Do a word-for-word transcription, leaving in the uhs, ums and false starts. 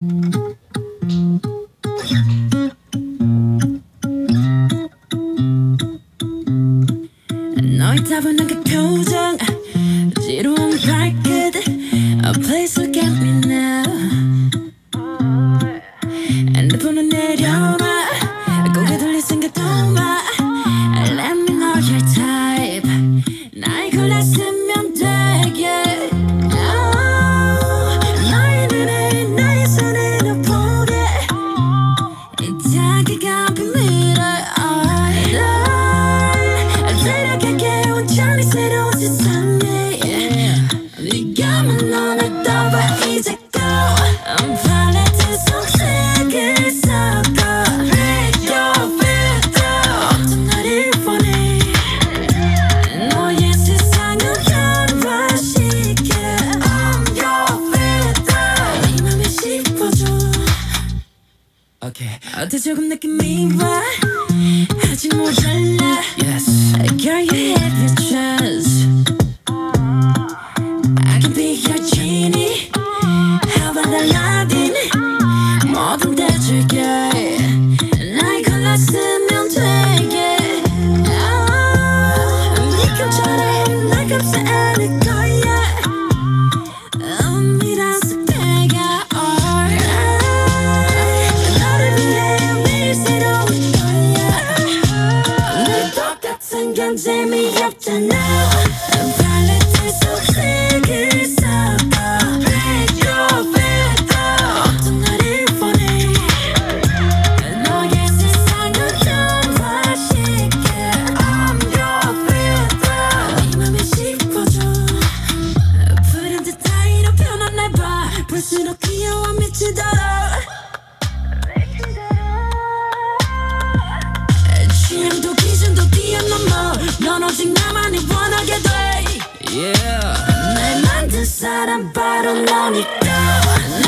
너의 따분한 그 표정, 지루한 발끝, A place will get me now. 핸드폰은 내려놔, 고개 돌릴 생각도 마. Let me know your type. 나의 골랐으면 되게. Oh, 너의 눈에 나의 손을 보게. 이 자기가 비밀을 데려갈게 온전히 새로운 세상에. 네가만 너를 떠봐 이제 go. I'm 팔레트 속색을 섞어 Break your filter. 어떤 나를 원해. 너의 세상을 변화시켜 I'm your filter. 네 맘에 씹어줘. Okay. 어때 조금 느낌이 와. 아직 모자라. Yes. Girl, you have your chance. I can be your genie. How about Aladdin? 뭐든 대줄게. 날 골랐으면 되게. 네 감처럼 날 감싸 안을 거야. 은밀한 숲에가 alright. 너를 위해 매일 새로운 거야. 늘 똑같은 건 재미없잖아. 팔레트 속색을 섞어 Break your filter. 어떤 나를 원해. 너의 세상을 변화시켜 I'm your filter. 네 맘에 씹어줘. 푸른 듯하이로 변한 날 봐. 볼수록 귀여워 미치도록. 취향도 기준도 뛰어넘어. 넌 오직 나만이 원하게 돼. Yeah. 날 만든 사람 바로 너니까.